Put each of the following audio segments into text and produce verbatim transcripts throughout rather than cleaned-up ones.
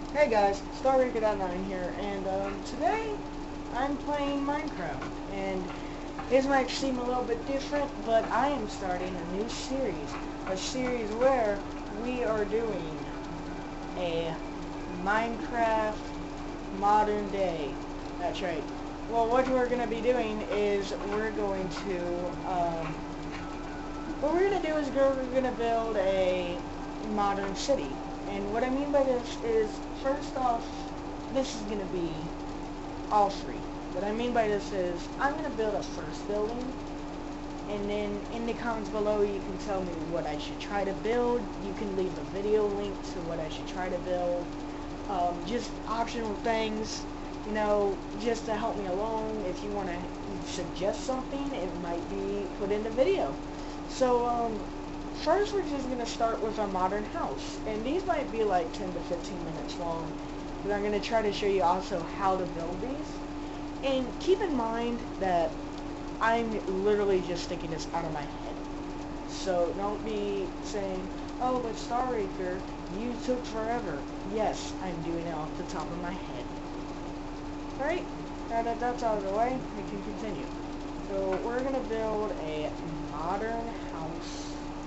Hey guys, Star Rico nine here, and um, today I'm playing Minecraft, and this might seem a little bit different, but I am starting a new series, a series where we are doing a Minecraft modern day. That's right. Well, what we're going to be doing is we're going to, um, what we're going to do is we're going to build a modern city. And what I mean by this is, first off, this is going to be all free. What I mean by this is, I'm going to build a first building, and then in the comments below you can tell me what I should try to build. You can leave a video link to what I should try to build. Um, just optional things, you know, just to help me along. If you want to suggest something, it might be put in the video. So, um, first we're just going to start with a modern house, and these might be like ten to fifteen minutes long, but I'm going to try to show you also how to build these. And keep in mind that I'm literally just thinking this out of my head. So don't be saying, oh, but Star Raker, you took forever. Yes, I'm doing it off the top of my head. Alright, now that that's out of the way, we can continue. So we're going to build a modern house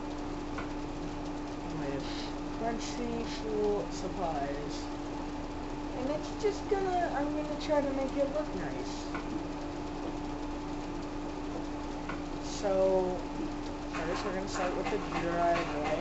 with plenty full supplies, and it's just gonna, I'm gonna try to make it look nice. So first we're gonna start with the driveway.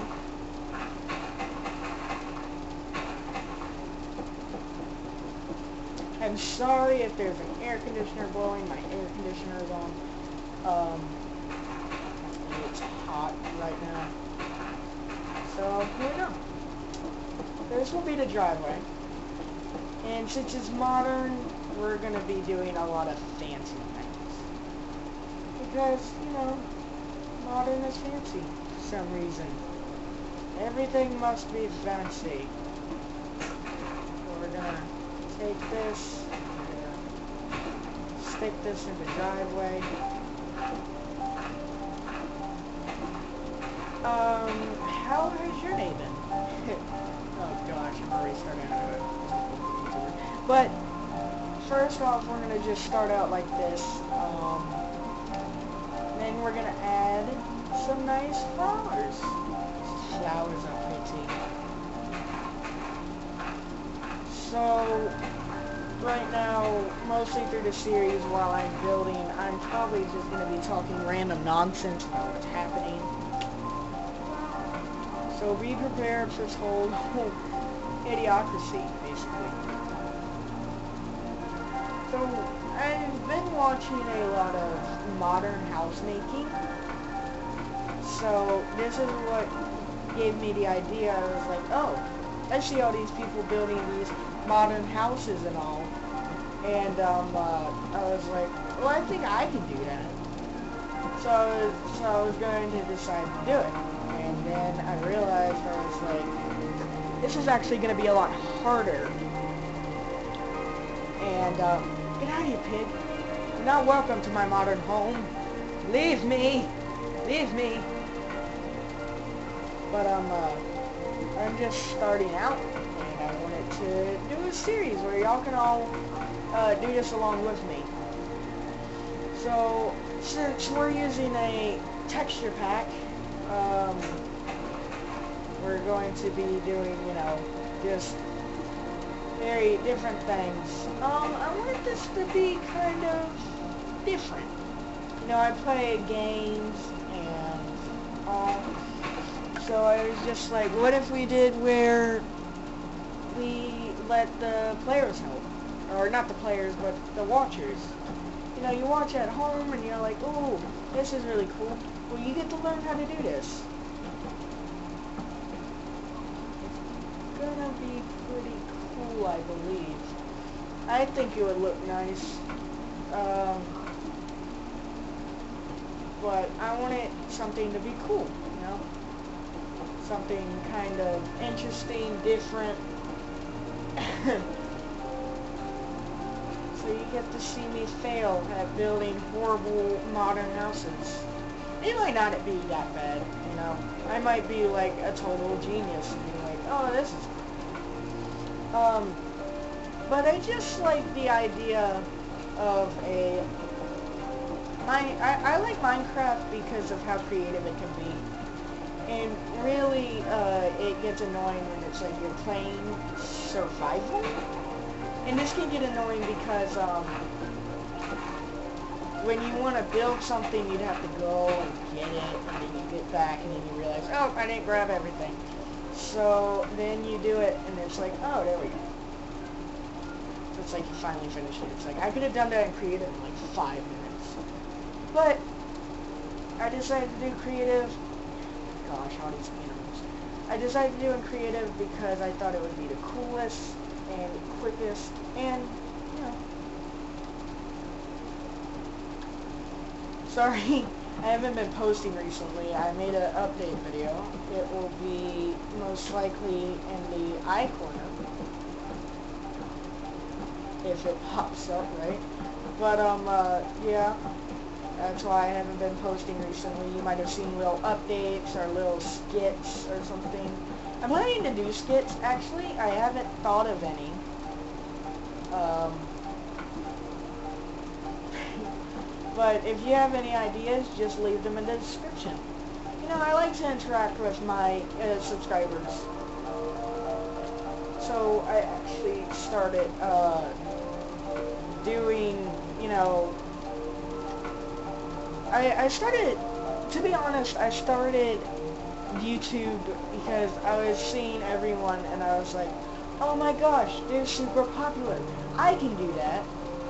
I'm sorry if there's an air conditioner blowing, my air conditioner is on. Um, it's hot right now. So here we go. This will be the driveway. And since it's modern, we're going to be doing a lot of fancy things. Because, you know, modern is fancy for some reason. Everything must be fancy. So we're going to take this, we're gonna stick this in the driveway. Um, how has your day been? Oh gosh, I'm already starting out of it. But, first off, we're going to just start out like this. Um, then we're going to add some nice flowers. Flowers are pretty. So, right now, mostly through the series while I'm building, I'm probably just going to be talking random nonsense about what's happening. So be prepared for this whole idiocracy, basically. So I've been watching a lot of modern house making. So this is what gave me the idea. I was like, oh, I see all these people building these modern houses and all. And um, uh, I was like, well, I think I can do that. So, so I was going to decide to do it. And then I realized I was like, this is actually going to be a lot harder. And, um, get out of here, pig. You're not welcome to my modern home. Leave me. Leave me. But, um, uh, I'm just starting out, and I wanted to do a series where y'all can all, uh, do this along with me. So, since we're using a texture pack, Um, we're going to be doing, you know, just very different things. Um, I wanted this to be kind of different. You know, I play games and all, so I was just like, what if we did where we let the players help? Or not the players, but the watchers. You know, you watch at home and you're like, oh, this is really cool. Well, you get to learn how to do this. It's gonna be pretty cool, I believe. I think it would look nice. Um, but I wanted something to be cool, you know? Something kind of interesting, different. So you get to see me fail at building horrible modern houses. It might not be that bad, you know. I might be like a total genius and be like, oh, this is cool. Um, but I just like the idea of a, my, I, I like Minecraft because of how creative it can be. And really, uh, it gets annoying when it's like you're playing survival. And this can get annoying because, um, when you want to build something, you'd have to go and get it, and then you get back, and then you realize, oh, I didn't grab everything. So then you do it, and it's like, oh, there we go. So it's like you finally finish it. It's like, I could have done that in creative in like five minutes. But I decided to do creative. Gosh, all these animals. I decided to do in creative because I thought it would be the coolest and quickest, and, you know. Sorry, I haven't been posting recently. I made an update video. It will be most likely in the eye corner, if it pops up, right? But, um, uh, yeah, that's why I haven't been posting recently. You might have seen little updates or little skits or something. I'm planning to do skits, actually. I haven't thought of any. Um... But if you have any ideas, just leave them in the description. You know, I like to interact with my uh, subscribers. So I actually started uh, doing, you know, I, I started, to be honest, I started YouTube because I was seeing everyone and I was like, oh my gosh, they're super popular. I can do that.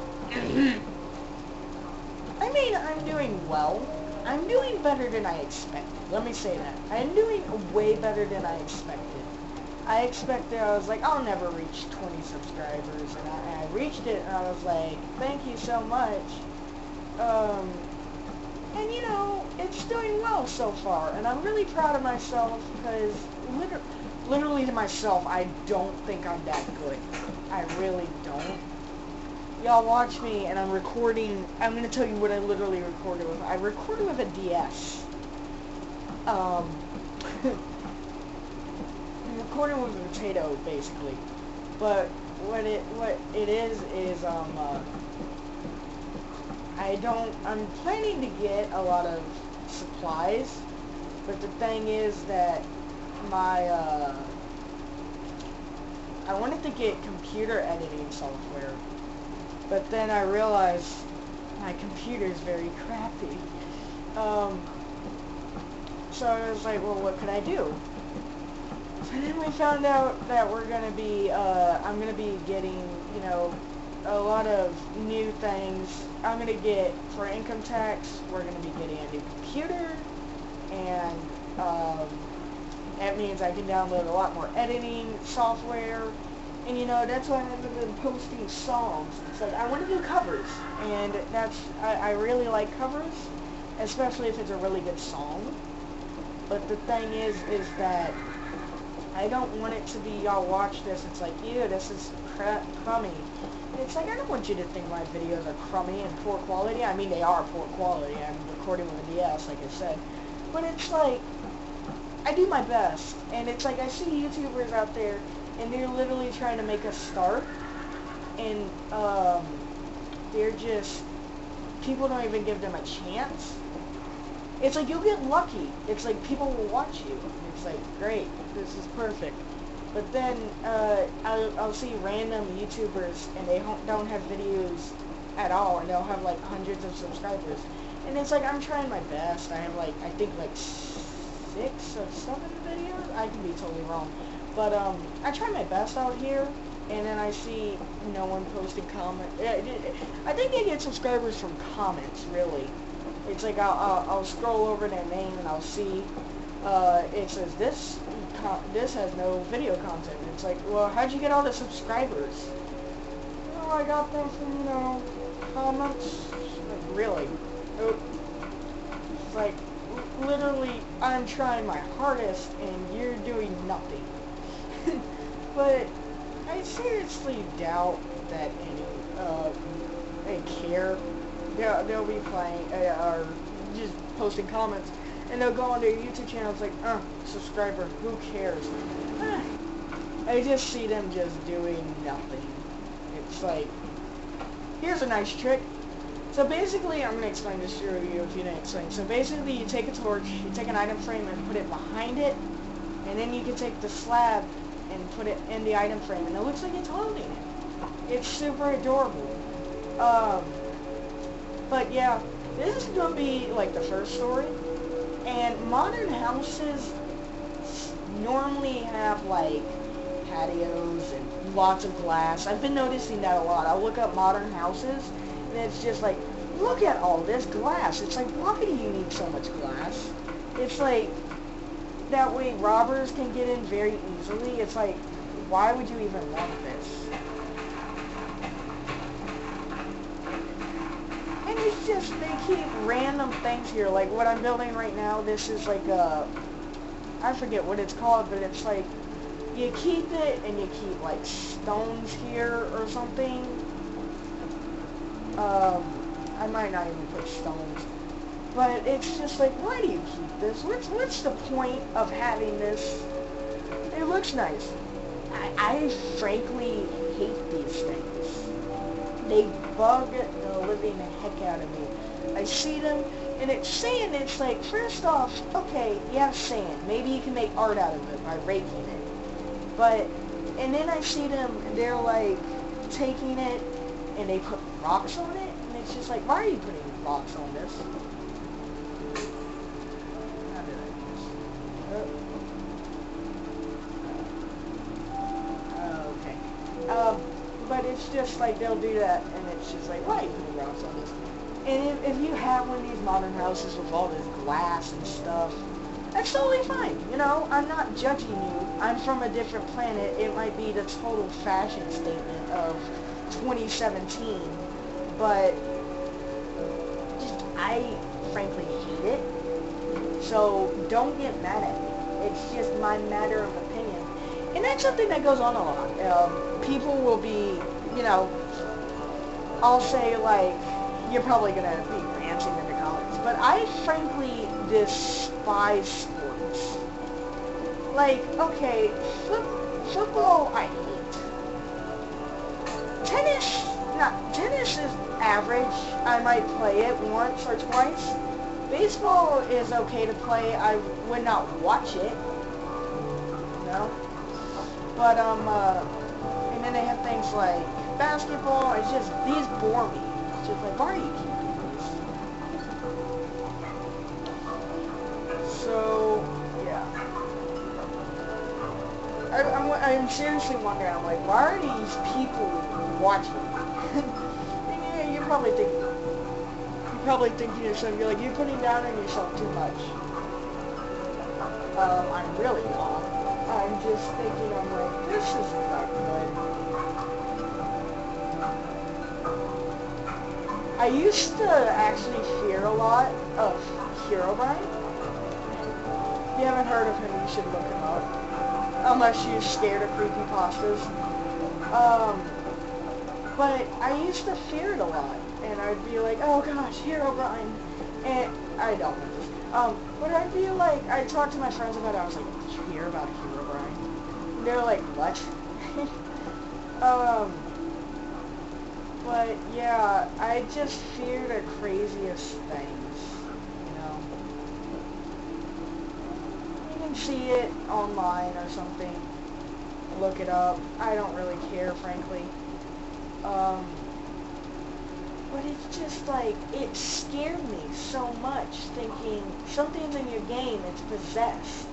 I mean, I'm doing well. I'm doing better than I expected. Let me say that. I'm doing way better than I expected. I expected, I was like, I'll never reach twenty subscribers. And I, I reached it, and I was like, thank you so much. Um, and, you know, it's doing well so far. And I'm really proud of myself because, liter literally to myself, I don't think I'm that good. I really don't. Y'all watch me, and I'm recording. I'm going to tell you what I literally recorded with. I recorded with a D S. Um, I'm recording with a potato, basically. But what it what it is is um uh, I don't. I'm planning to get a lot of supplies, but the thing is that my uh, I wanted to get computer editing software. But then I realized my computer is very crappy. Um, so I was like, well, what could I do? And then we found out that we're going to be, uh, I'm going to be getting, you know, a lot of new things. I'm going to get, for income tax, we're going to be getting a new computer. And um, that means I can download a lot more editing software. And, you know, that's why I haven't been posting songs. It's like, I want to do covers. And that's, I, I really like covers, especially if it's a really good song. But the thing is, is that I don't want it to be, y'all watch this, it's like, ew, this is cr crummy. And it's like, I don't want you to think my videos are crummy and poor quality. I mean, they are poor quality. I'm recording with a D S, like I said. But it's like, I do my best. And it's like, I see YouTubers out there, and they're literally trying to make us start, and um, they're just, people don't even give them a chance. It's like, you'll get lucky. It's like, people will watch you. It's like, great, this is perfect. But then, uh, I'll, I'll see random YouTubers, and they don't have videos at all, and they'll have, like, hundreds of subscribers. And it's like, I'm trying my best. I have, like, I think, like, six or seven videos? I can be totally wrong. But, um, I try my best out here, and then I see no one posting comments. I think they get subscribers from comments, really. It's like, I'll, I'll, I'll scroll over their name, and I'll see, uh, it says, this, this has no video content. And it's like, well, how'd you get all the subscribers? Oh, I got them from, you know, comments. Like, really? Oh. It's like, literally, I'm trying my hardest, and you're doing nothing. But I seriously doubt that any uh, they care. They'll, they'll be playing uh, or just posting comments, and they'll go on their YouTube channel. It's like, uh, subscriber, who cares? Eh. I just see them just doing nothing. It's like, here's a nice trick. So basically, I'm going to explain this to you if you didn't explain. So basically, you take a torch, you take an item frame and put it behind it, and then you can take the slab and put it in the item frame, and it looks like it's holding it. It's super adorable. Um, but yeah, this is going to be like the first story, and modern houses normally have like patios and lots of glass. I've been noticing that a lot. I'll look up modern houses, and it's just like, look at all this glass. It's like, why do you need so much glass? It's like, that way robbers can get in very easily. It's like, why would you even want this? And it's just, they keep random things here. Like what I'm building right now, this is like a, I forget what it's called, but it's like, you keep it and you keep like stones here or something. Um, I might not even put stones. But it's just like, why do you keep this? What's, what's the point of having this? It looks nice. I, I frankly hate these things. They bug the living heck out of me. I see them, and it's sand. It's like, first off, okay, you have sand. Maybe you can make art out of it by raking it. But, and then I see them, and they're like, taking it, and they put rocks on it, and it's just like, why are you putting rocks on this? How did I do this? Oh. Okay. Um, but it's just like, they'll do that, and it's just like, why are you putting rocks on this? And if, if you have one of these modern houses with all this glass and stuff, that's totally fine, you know, I'm not judging you. I'm from a different planet. It might be the total fashion statement of twenty seventeen, but just, I frankly hate it. So don't get mad at me. It's just my matter of opinion. And that's something that goes on a lot. Um, people will be, you know, I'll say like, you're probably going to be ranting in the comments, but I frankly despise sports. Like, okay, foot, football I hate. Tennis, not, tennis is average. I might play it once or twice. Baseball is okay to play. I would not watch it, you know? But, um, uh, and then they have things like basketball. It's just, these bore me. It's just like, why are you keeping these? So, yeah. I, I'm, I'm seriously wondering, I'm like, why are these people watching? And yeah, you're probably thinking, you're probably thinking to yourself, you're like, you're putting down on yourself too much. Um, I'm really not. I'm just thinking, I'm like, this isn't that good. I used to actually fear a lot of Herobrine. If you haven't heard of him, you should look him up. Unless you're scared of creepypastas. Um, but I used to fear it a lot. And I'd be like, oh gosh, Herobrine. And I don't. Um, but I'd be like, I'd talk to my friends about it. I was like, did you hear about Herobrine? And they're like, what? um, but yeah, I just fear the craziest things, you know. You can see it online or something. Look it up. I don't really care, frankly. Um, but it's just like, it scared me so much, thinking something's in your game, it's possessed.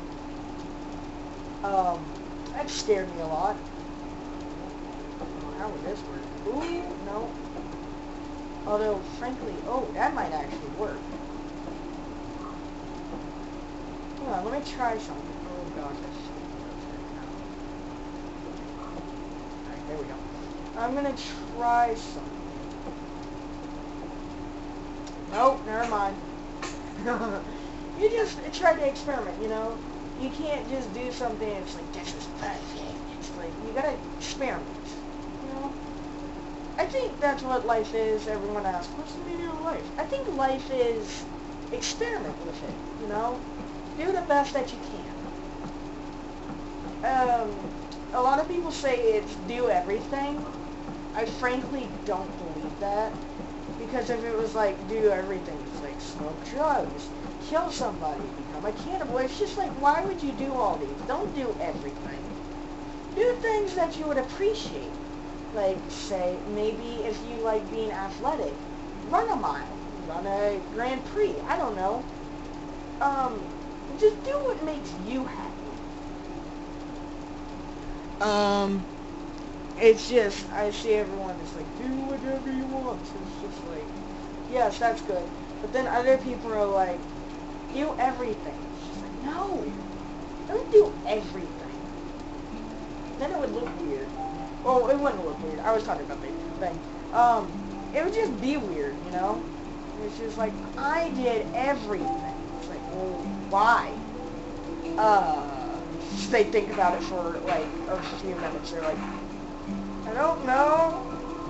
Um, that scared me a lot. How would this work? Ooh, no. Although, frankly, oh, that might actually work. Hold on, let me try something. Oh gosh, that's Alright, there we go. I'm gonna try something. Nope, never mind. You just try to experiment, you know? You can't just do something and it's like, this is perfect. It's like, you gotta experiment, you know? I think that's what life is. Everyone asks, what's the meaning of life? I think life is experiment with it, you know? Do the best that you can. Um, a lot of people say it's do everything. I frankly don't believe that. Because if it was like, do everything, it's like smoke drugs, kill somebody, become a cannibal, it's just like, why would you do all these? Don't do everything. Do things that you would appreciate. Like, say, maybe if you like being athletic, run a mile, run a Grand Prix, I don't know. Um, just do what makes you happy. Um... It's just, I see everyone is like, do whatever you want. So it's just like, yes, that's good. But then other people are like, do everything. It's just like, no, don't do everything. Then it would look weird. Well, it wouldn't look weird. I was talking about the thing. Um, it would just be weird, you know? It's just like, I did everything. It's like, well, why? Uh, they think about it for like a few minutes. They're like, I don't know.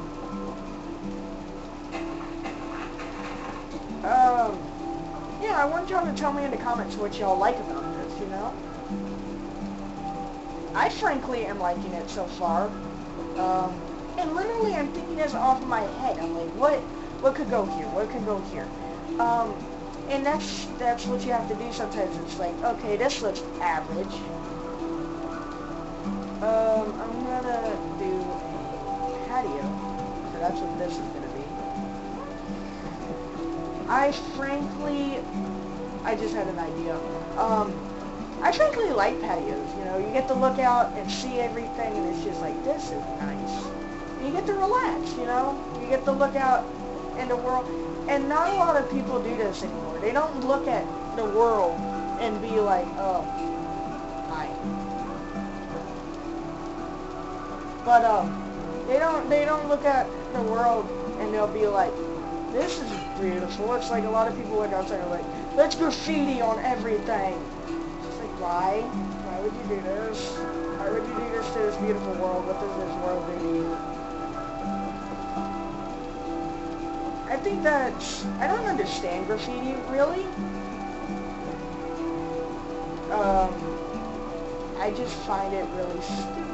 Um, yeah, I want y'all to tell me in the comments what y'all like about this, you know? I frankly am liking it so far. Um, and literally I'm thinking this off of my head. I'm like, what, what could go here? What could go here? Um, and that's, that's what you have to do sometimes. It's like, okay, this looks average. Um, I'm gonna do patio, so that's what this is going to be. I frankly, I just had an idea. Um, I frankly like patios, you know, you get to look out and see everything and it's just like, this is nice. And you get to relax, you know, you get to look out in the world, and not a lot of people do this anymore. They don't look at the world and be like, oh, hi. But, um, They don't, they don't look at the world and they'll be like, this is beautiful. It's like a lot of people look outside and are like, let's graffiti on everything. It's like, why? Why would you do this? Why would you do this to this beautiful world? What does this world do to you? I think that's, I don't understand graffiti, really. Um, I just find it really stupid.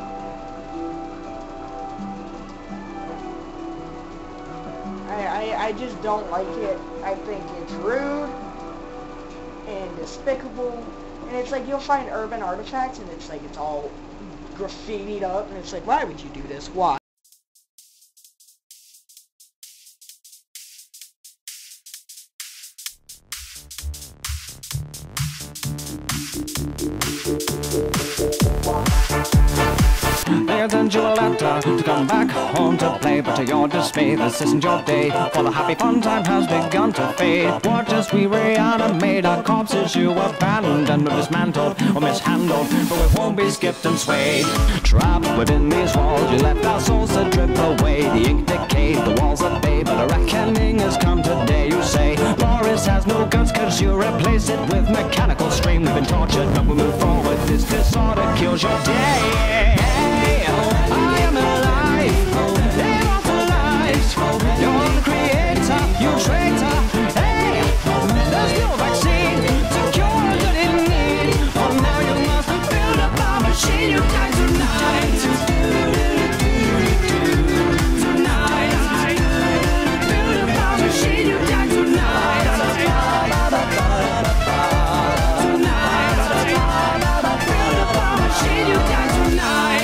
I, I, I just don't like it. I think it's rude and despicable. And it's like you'll find urban artifacts and it's like it's all graffitied up and it's like, why would you do this? Why? They sent you a letter to come back home to play, but to your dismay, this isn't your day, for the happy fun time has begun to fade. Watch as we reanimate our corpses you abandoned or dismantled or mishandled, but we won't be skipped and swayed. Trapped within these walls, you let our souls to drip away. The ink decayed, the walls are bay, but a reckoning has come today. You say, Boris has no guns cause you replace it with mechanical stream. We've been tortured, but we move forward. This disorder kills your day. I am alive, immortalized. You're the creator, you traitor. Hey, there's no vaccine to cure what it needs. For now you must build a bomb machine. You die tonight. Tonight, build a bomb machine. You die tonight. Tonight, build a bomb machine. You die tonight.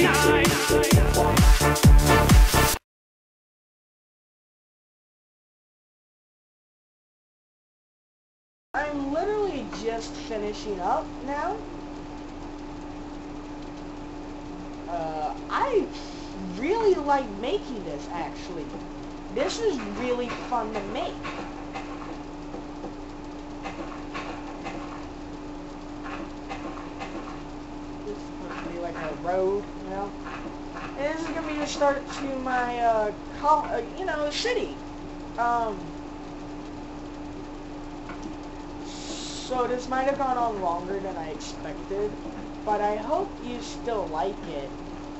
I'm literally just finishing up now. Uh, I really like making this, actually. This is really fun to make. This is supposed to be like a road, you know? And this is going to be the start to my, uh, col uh, you know, city. Um... So this might have gone on longer than I expected, but I hope you still like it.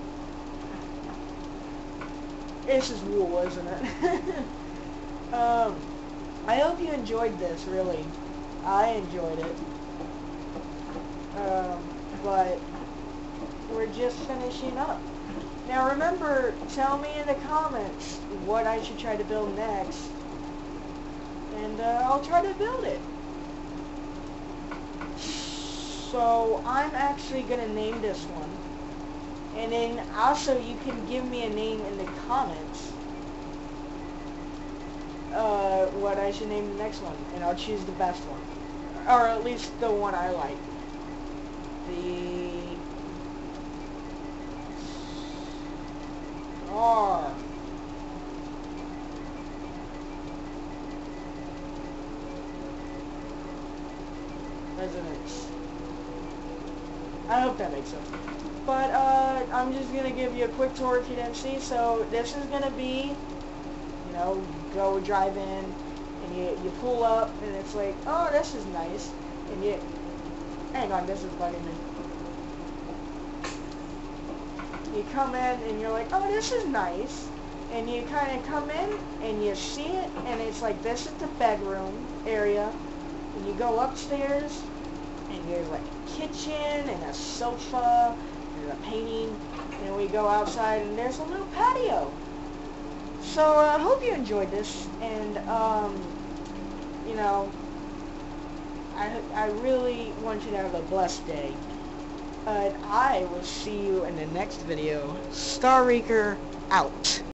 This is wool, isn't it? um, I hope you enjoyed this, really. I enjoyed it. Um, but we're just finishing up. Now remember, tell me in the comments what I should try to build next, and uh, I'll try to build it. So I'm actually going to name this one, and then also you can give me a name in the comments, uh, what I should name the next one, and I'll choose the best one, or at least the one I like. The R. Resonance. I hope that makes sense. But uh, I'm just gonna give you a quick tour if you didn't see. So this is gonna be, you know, you go drive in and you you pull up and it's like, oh, this is nice, and you hang on, this is bugging me. You come in and you're like, oh, this is nice, and you kind of come in and you see it, and it's like, this is the bedroom area, and you go upstairs and there's like a kitchen and a sofa and a painting, and we go outside and there's a little patio. So I uh, hope you enjoyed this, and um, you know, I, I really want you to have a blessed day. But I will see you in the next video. Star Reeker out.